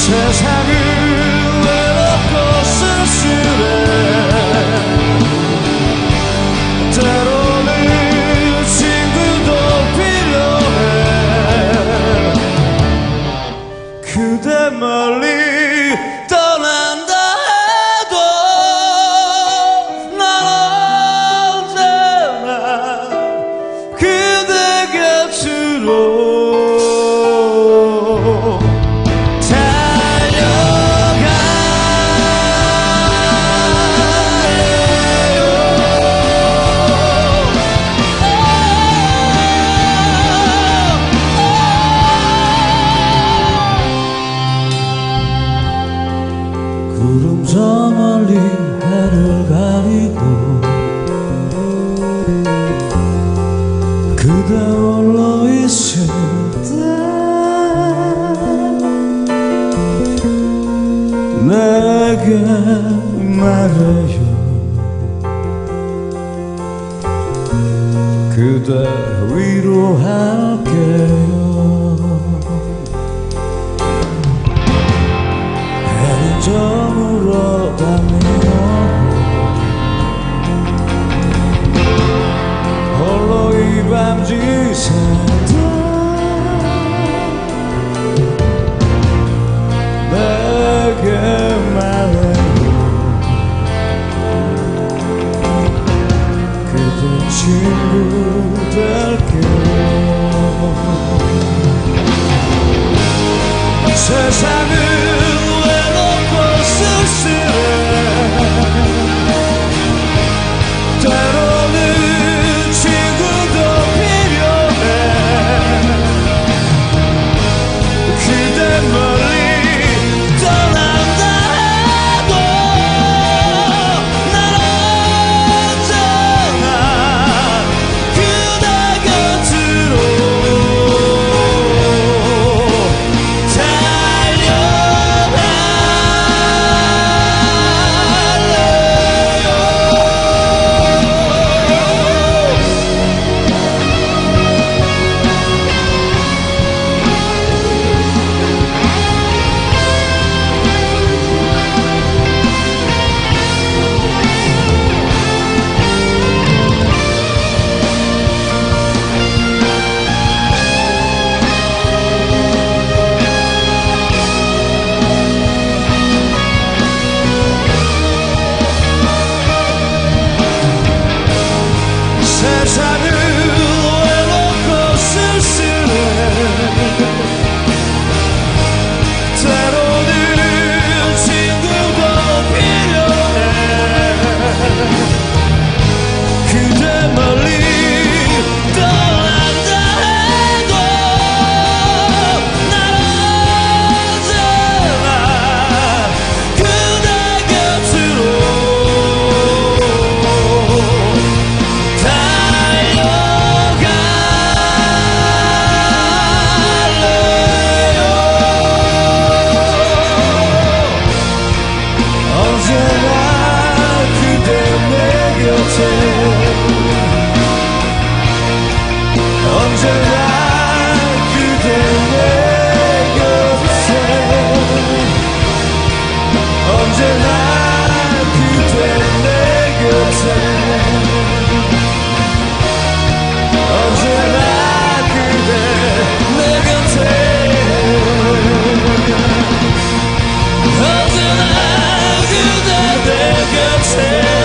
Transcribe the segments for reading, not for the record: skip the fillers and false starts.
세상을 외롭고 쓸쓸해 때로는 친구도 필요해 그대 멀리 떠난다 해도 난 언제나 그대 곁으로 구름 저 멀리 해를 가리고 그대 홀로 있을 때 내게 말해요 그대 위로할게요 저물어 다니며 홀로 이 밤 지새다 내게 말해요 그대 친구 될게요 세상은 때로는 친구도 필요해 그대 멀리 떠난다 해도 난 언제나 그대 곁으로 세상을 외롭고 쓸쓸해 때로는 친구도 필요해 그대 멀리 떠난다 해도 난 언제나 그대 곁으로 언제나 그대 내 곁에 언제나 그대 내 곁에 언제나 그대 내 곁에 언제나 그대 내 곁에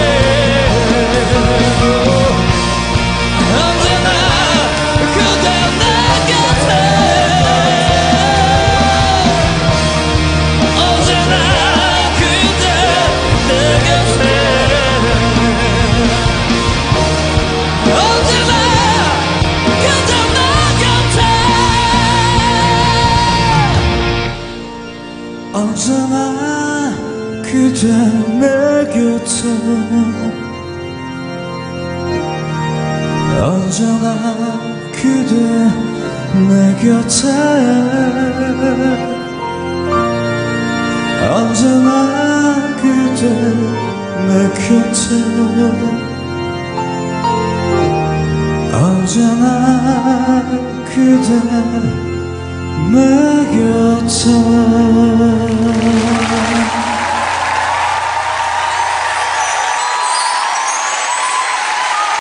언제나 그대 내 곁에 언제나 그대 내 곁에 언제나 그대 내 곁에 언제나 그대 내 곁에